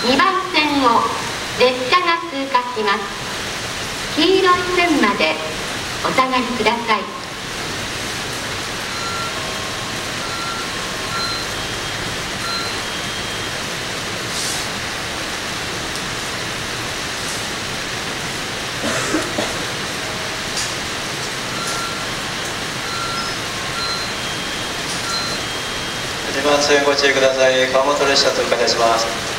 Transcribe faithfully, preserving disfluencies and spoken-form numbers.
にばん線を列車が通過します。黄色い線までお下がりください。 にばん線ご注意ください。川本列車通過いたします。